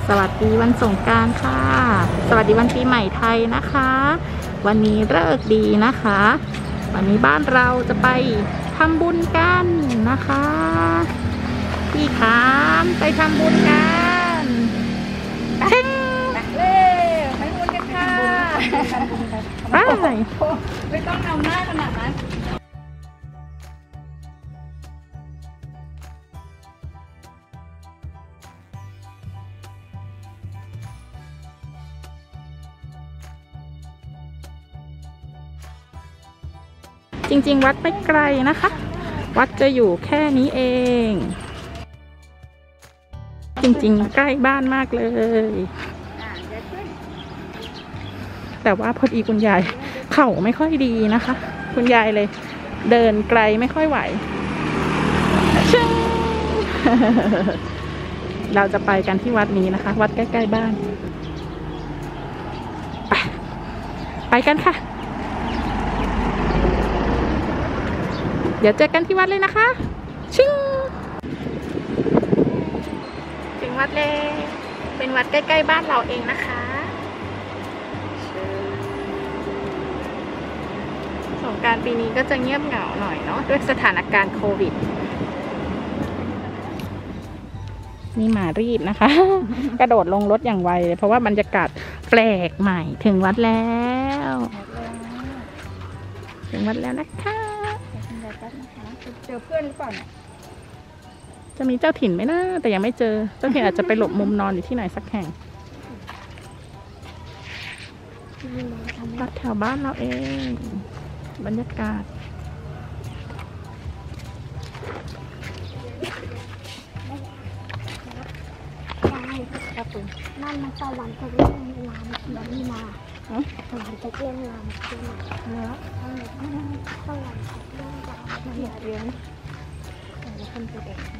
สวัสดีวันสงกรานต์ค่ะสวัสดีวันปีใหม่ไทยนะคะวันนี้ฤกษ์ดีนะคะวันนี้บ้านเราจะไปทำบุญกันนะคะพี่ขามไปทำบุญกันเช่งเล่ไปบุญกันค่ะไปไม่ต้องนำหน้าขนาดนั้นจริงๆวัดไม่ไกลนะคะวัดจะอยู่แค่นี้เองจริงๆใกล้บ้านมากเลยแต่ว่าพอดีคุณยายเข่าไม่ค่อยดีนะคะคุณยายเลยเดินไกลไม่ค่อยไหวเราจะไปกันที่วัดนี้นะคะวัดใกล้ๆบ้านไปกันค่ะเดี๋ยวเจอกันที่วัดเลยนะคะชิงถึงวัดเลยเป็นวัดใกล้ๆบ้านเราเองนะคะสงกรานต์ปีนี้ก็จะเงียบเหงาหน่อยเนาะด้วยสถานการณ์โควิดนี่หมารีบนะคะ กระโดดลงรถอย่างไวเพราะว่าบรรยากาศแปลกใหม่ถึงวัดแล้วถึงวัดแล้วนะคะเจอเพื่อนหรือเปล่าเนี่ยจะมีเจ้าถิ่นไหมนะแต่ยังไม่เจอเจ้าถิ่นอาจจะไปหลบมุมนอนอยู่ที่ไหนสักแห่งวัดแถวบ้านเราเองบรรยากาศนั่นมันสวรรค์จะเล่นเวลามันนี่มาสวรรค์จะเล่นเวลามันเล่นเนื้อสวรรค์จะเล่นเวลามันเลี้ยงแล้วคนจะเด็ก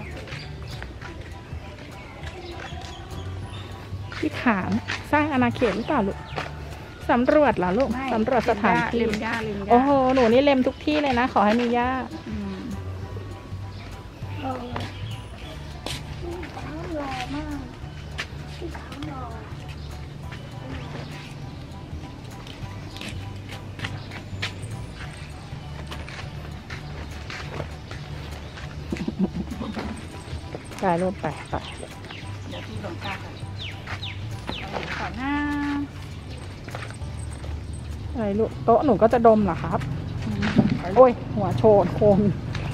พี่ขามสร้างอาณาเขตหรือเปล่าลูกสำรวจเหรอลูกสำรวจสถานที่โอ้โหหนูนี่เล็มทุกที่เลยนะขอให้มีหญ้าถ่ายรูปไปเดี๋ยวที่หลวงตาก่อนหน้าอะไรลูกโต๊ะหนูก็จะดมเหรอครับโอ้ยหัวโชนโคม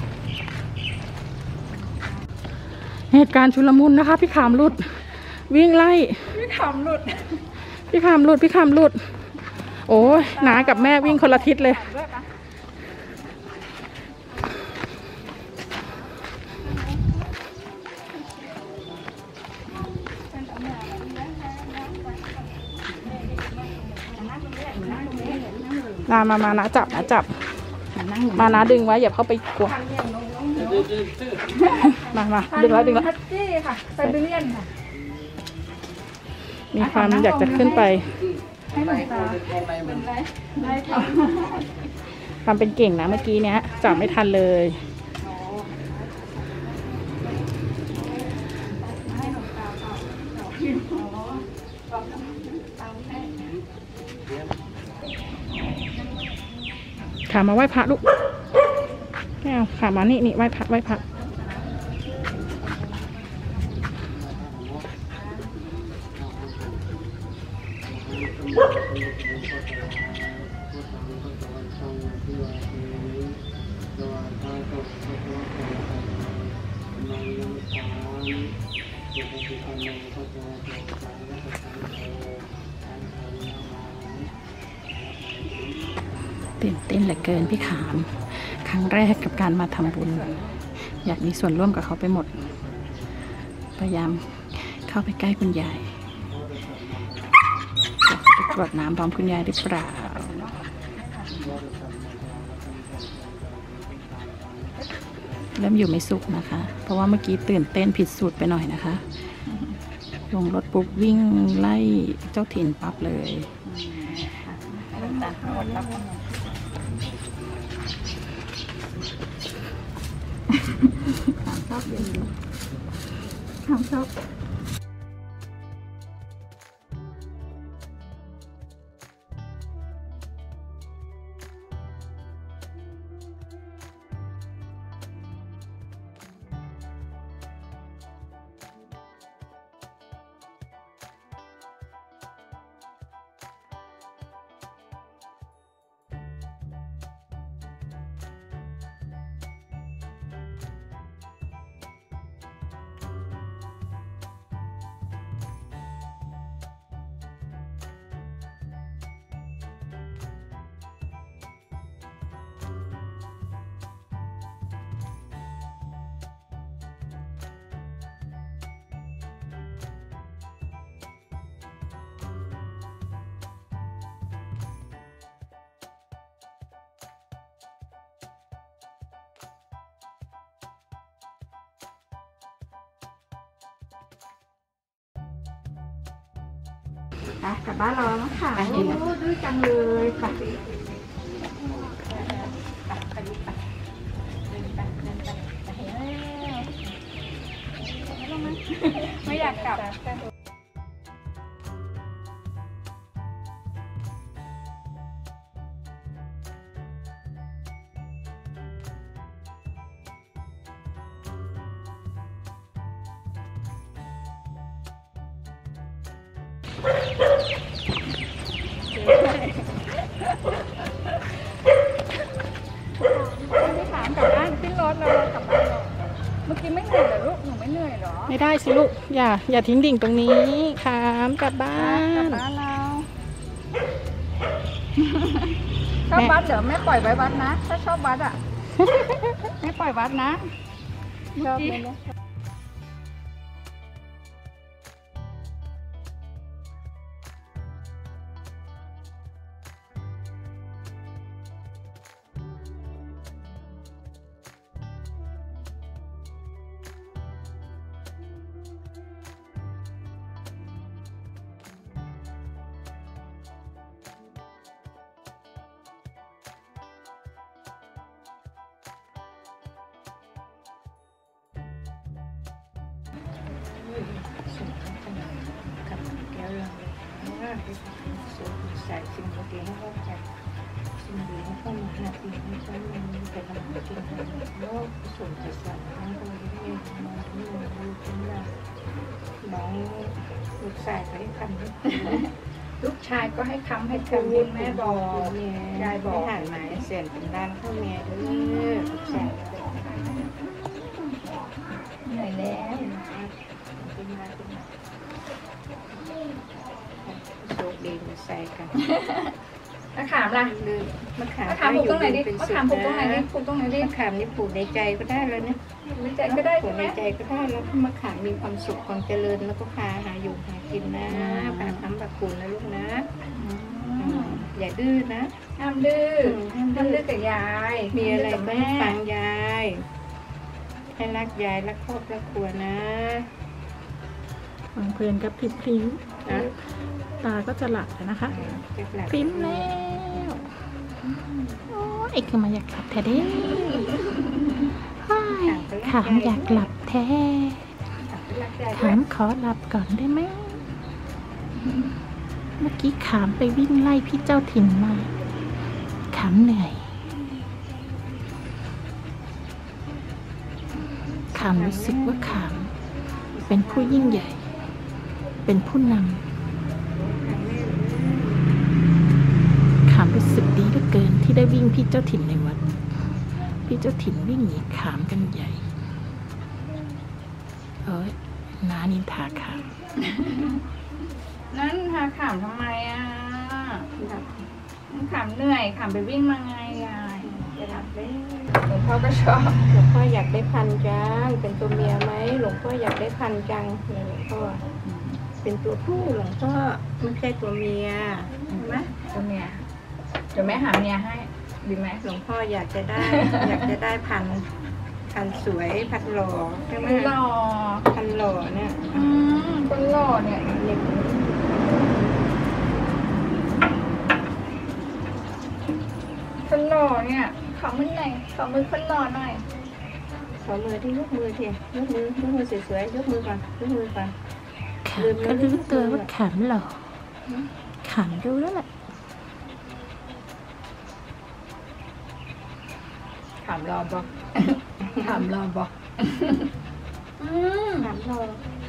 เหตุการณ์ชุลมุนนะคะพี่ขามหลุดวิ่งไล่พี่ขามหลุดโอ้ยน้ากับแม่วิ่งคนละทิศเลยมานะจับมานะดึงไว้อย่าเข้าไปกลัวมาดึงแล้วทัตตี้ค่ะไซบีเรียนค่ะมีความอยากจะขึ้นไปให้หลวงตาได้ค่ะทำเป็นเก่งนะเมื่อกี้เนี้ยจับไม่ทันเลยขามาไหว้พระลูกไม่เอาขามานี่ไหว้พระเตื่นเต้นเหลือเกินพี่ขามครั้งแรกกับการมาทำบุญอยากมีส่วนร่วมกับเขาไปหมดพยายามเข้าไปใกล้คุณยายอยากจะไปกรดน้ำพร้อมคุณยายหรือเปล่าเริ่มอยู่ไม่สุขนะคะเพราะว่าเมื่อกี้ตื่นเต้นผิดสูตรไปหน่อยนะคะลงรถปุ๊บวิ่งไล่เจ้าถิ่นปั๊บเลยชอบเย็นชอบกลับบ้านเราแล้วค่ะโอ้ดื้อจังเลยค่ะไม่อยากกลับไม่ถามกลับบ้านขึ้นรถเรากลับบ้านเราเมื่อกี้ไม่เหนื่อยเหรอลูกหนูไม่เหนื่อยเหรอไม่ได้สิลูกอย่าทิ้งดิ่งตรงนี้ขามกลับบ้านเราชอบวัดเหรอแม่ปล่อยไว้วัดนะถ้าชอบวัดอ่ะแม่ปล่อยวัดนะชอบเลยนะใส่สิ่งดีให้เข้าใจสิ่งดีให้เข้ามาหาสิ่งที่ฉันมีแต่กำลังกินโลกส่วนจิตสัมพันธ์ตัวเองมาทั้งหมดรู้เป็นว่าน้องลูกชายก็ให้คำให้ลูกชายก็ให้คำให้คำแม่บอกยายบอกหันหมายเสียนเป็นด้านเข้าแม่ด้วยลูกชายเหนื่อยแล้วโชคดีมาใส่กันมะขามล่ะมะขามปลูกตรงไหนดิมะขามปลูกตรงไหนดิปลูกตรงไหนดิมะขามนี่ปลูกในใจก็ได้แล้วนะในใจก็ได้ปลูกในใจก็ได้แล้วมะขามมีความสุขความเจริญแล้วก็พาหาอยู่หากินนะพาทำแบบคุณนะลูกนะอย่าดื้อนะห้ามดื้อกับยายมีอะไรบ้างฟังยายให้รักยายรักครอบครัวนะฟังเพลินกับพริ้มตาก็จะหลับแล้วนะคะพริ้มแล้วโอ้ยคือมาอยากหลับแท้เด้ขามอยากหลับแท้ขามขอหลับก่อนได้ไหมเมื่อกี้ขามไปวิ่งไล่พี่เจ้าถิ่นมาขามเหนื่อยขามรู้สึกว่าขามเป็นผู้ยิ่งใหญ่เป็นผู้นำขามรู้สึกดีเหลือเกินที่ได้วิ่งพี่เจ้าถิ่นในวัดพี่เจ้าถิ่นวิ่งหนีขามกันใหญ่น้านินทาขามนั่นทาขามทำไมอ่ะขามเหนื่อยขามไปวิ่งมาไงยายจะหลับได้หลวงพ่อก็ชอบหลวงพ่ออยากได้พันจังเป็นตัวเมียไหมหลวงพ่ออยากได้พันจังหลวงพ่อเป็นตัวผู้หลวงพ่อไม่ใช่ตัวเมียใช่ไหมตัวเมียเดี๋ยวแม่หาเมียให้ดีไหมหลวงพ่ออยากจะได้พันสวยพันหล่อใช่ไหมพันหล่อเนี่ยพันหล่อเนี่ยคนหล่อเนี่ยขอมือหน่อยขอมือคนหล่อหน่อยขอมือที่ยกมือทียกมือสวยๆยกมือก่อนขามก็รู้ตัวว่าขามหล่อขามดูแล้วแหละขามรอบอกขามรอบอกขามรอ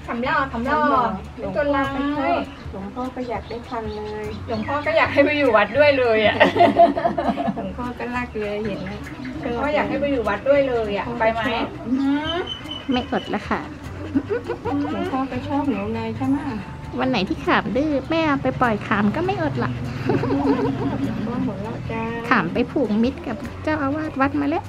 ตัวลายหลวงพ่อก็อยากได้พันเลยหลวงพ่อก็อยากให้ไปอยู่วัดด้วยเลยอ่ะหลวงพ่อก็รักเลยเห็นไหมหลวงพ่ออยากให้ไปอยู่วัดด้วยเลยอ่ะไปไหมไม่อดละค่ะหลวงพ่อก็ชอบหนูเลยใช่ไหมวันไหนที่ขามดื้อแม่ไปปล่อยขามก็ไม่อดละขามไปผูกมิตรกับเจ้าอาวาสวัดมาแล้ว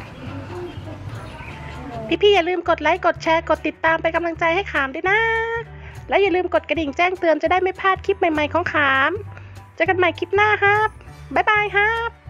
พี่ๆอย่าลืมกดไลค์กดแชร์กดติดตามเป็นกำลังใจให้ขามด้วยนะและอย่าลืมกดกระดิ่งแจ้งเตือนจะได้ไม่พลาดคลิปใหม่ๆของขามเจอกันใหม่คลิปหน้าครับบ๊ายบายครับ